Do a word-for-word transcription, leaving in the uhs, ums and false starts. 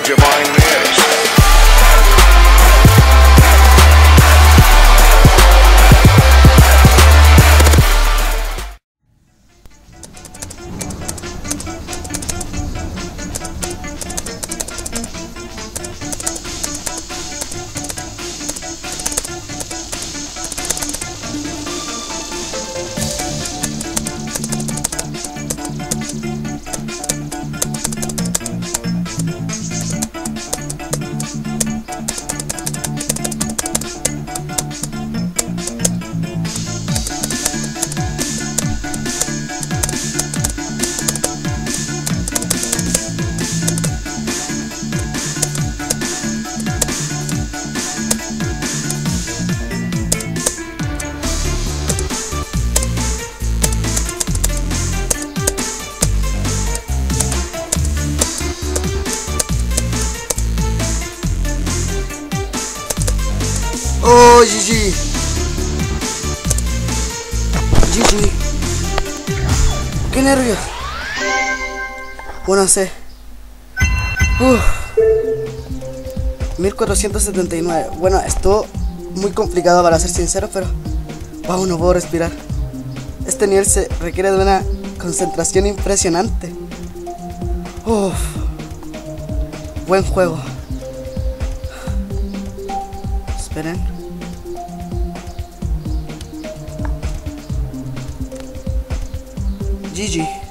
divine is. Oh, G G. G G. Qué nervios. Bueno, sé. Uf. mil cuatrocientos setenta y nueve. Bueno, estuvo muy complicado para ser sincero, pero wow, no puedo respirar. Este nivel se requiere de una concentración impresionante. Uf. Buen juego. Esperen. G G.